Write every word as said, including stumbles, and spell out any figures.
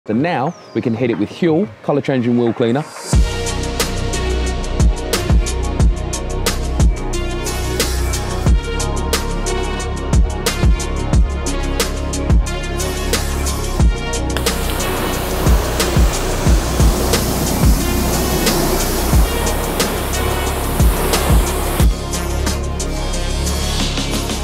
So now we can hit it with Hjul, colour changing wheel cleaner.